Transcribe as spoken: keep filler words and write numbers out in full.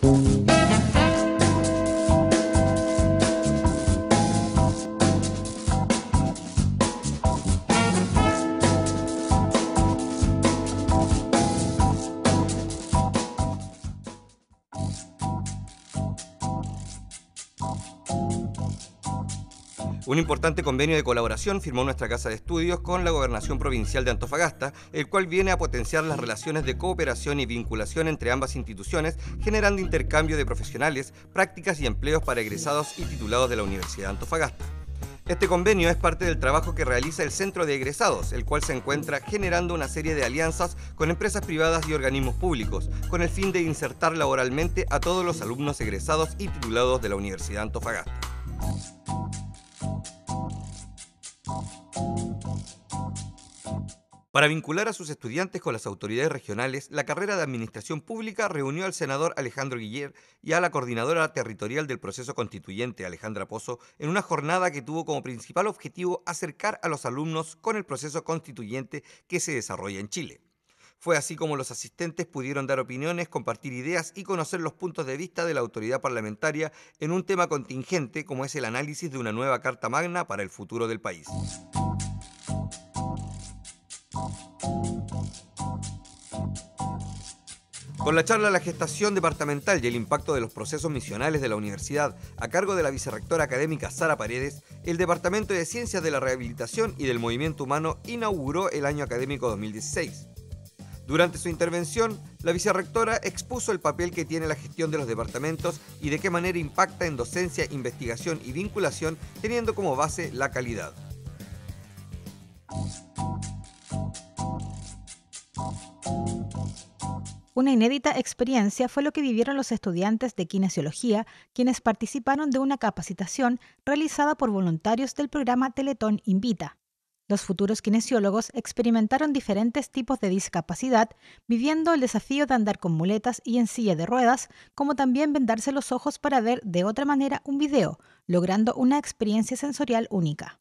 Un importante convenio de colaboración firmó nuestra Casa de Estudios con la Gobernación Provincial de Antofagasta, el cual viene a potenciar las relaciones de cooperación y vinculación entre ambas instituciones, generando intercambio de profesionales, prácticas y empleos para egresados y titulados de la Universidad de Antofagasta. Este convenio es parte del trabajo que realiza el Centro de Egresados, el cual se encuentra generando una serie de alianzas con empresas privadas y organismos públicos, con el fin de insertar laboralmente a todos los alumnos egresados y titulados de la Universidad de Antofagasta. Para vincular a sus estudiantes con las autoridades regionales, la carrera de Administración Pública reunió al senador Alejandro Guiller y a la coordinadora territorial del proceso constituyente, Alejandra Pozo, en una jornada que tuvo como principal objetivo acercar a los alumnos con el proceso constituyente que se desarrolla en Chile. Fue así como los asistentes pudieron dar opiniones, compartir ideas y conocer los puntos de vista de la autoridad parlamentaria en un tema contingente como es el análisis de una nueva Carta Magna para el futuro del país. Con la charla La gestación departamental y el impacto de los procesos misionales de la universidad a cargo de la vicerrectora académica Sara Paredes, el Departamento de Ciencias de la Rehabilitación y del Movimiento Humano inauguró el año académico dos mil dieciséis. Durante su intervención, la vicerrectora expuso el papel que tiene la gestión de los departamentos y de qué manera impacta en docencia, investigación y vinculación, teniendo como base la calidad. Una inédita experiencia fue lo que vivieron los estudiantes de kinesiología, quienes participaron de una capacitación realizada por voluntarios del programa Teletón Invita. Los futuros kinesiólogos experimentaron diferentes tipos de discapacidad, viviendo el desafío de andar con muletas y en silla de ruedas, como también vendarse los ojos para ver de otra manera un video, logrando una experiencia sensorial única.